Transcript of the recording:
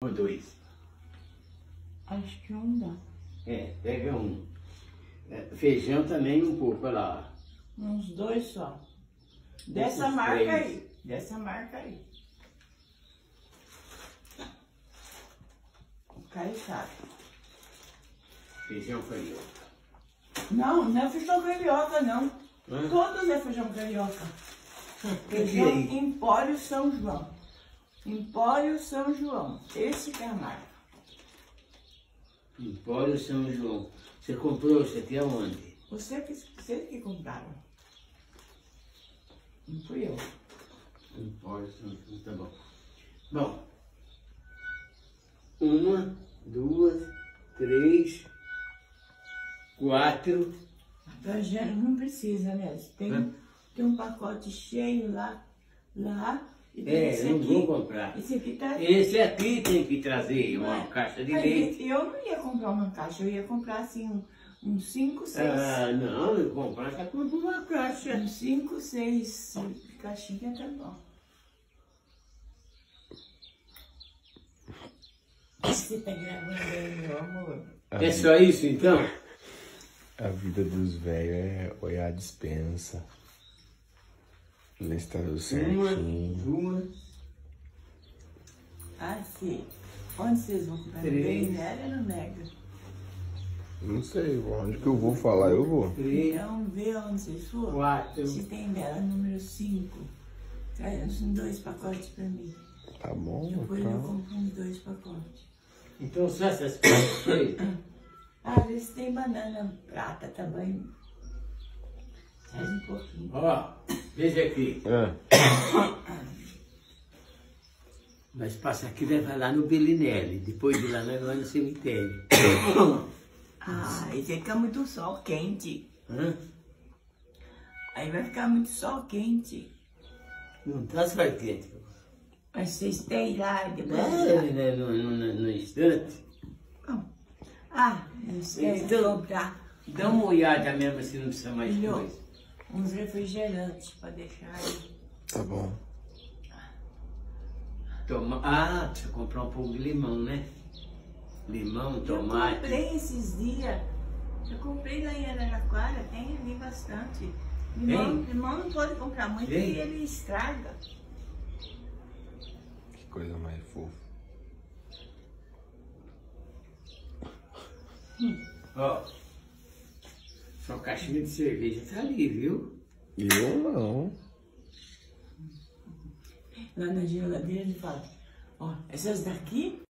Ou dois? Acho que um dá. É, pega um. Feijão também um pouco, olha lá. Uns dois só. Dessa Esses marca três. aí. Dessa marca aí. O Caio sabe. Feijão carioca. Não, não é feijão carioca, não. Hã? Todos é feijão carioca. Que Feijão é isso? Empório São João. Empório São João. Esse que é a marca. Empório São João. Você comprou isso aqui aonde? Vocês que compraram. Não fui eu. Empório São João, tá bom. Bom. Uma, duas, três, quatro. A Jana não precisa, né? Hã? Tem um pacote cheio lá. E tem É, esse eu não aqui. vou comprar. Esse aqui tá... Esse aqui tem que trazer uma Mas- caixa de mas leite. eu não ia comprar uma caixa, eu ia comprar assim uns 5, 6. Ah, não, eu comprar, já compro uma caixa. Uns 5, 6 caixinhas tá bom. Você tá gravando aí, meu amor? É só isso então? A vida dos velhos é olhar a despensa. Listar tudo Uma, certinho. duas, Ah, sim. Onde vocês vão comprar? Três. Bem nela ou no Mega? Não sei, onde que eu vou falar, eu vou. três, Então, vê onde vocês for. quatro. Se tem dela, número 5. Traz uns 2 pacotes pra mim. Tá bom, Depois eu tá. compro uns 2 pacotes. Então só essas coisas aí. Às vezes tem banana prata também. Traz um pouquinho. Ó, veja aqui. É. Nós passamos aqui e levar lá no Belinelli. Depois de lá nós vamos no cemitério. Ah, aí fica muito sol quente. Hã? Aí vai ficar muito sol quente. Não tá só quente. Mas vocês têm lá e depois... É, no instante. Não. Ah, não sei se Então- comprar Dá uma olhada mesmo se não precisa mais Filho. coisa. uns refrigerantes pra deixar aí. Tá bom. Precisa comprar um pouco de limão, né? Limão, Eu tomate. comprei esses dias. Eu comprei lá em Araraquara, tem ali bastante. Limão não pode comprar muito Tem? e ele estraga. Que coisa mais fofa. Ó, sua caixinha de cerveja tá ali, viu? Eu não. Lá na geladeira ele fala, ó, essas daqui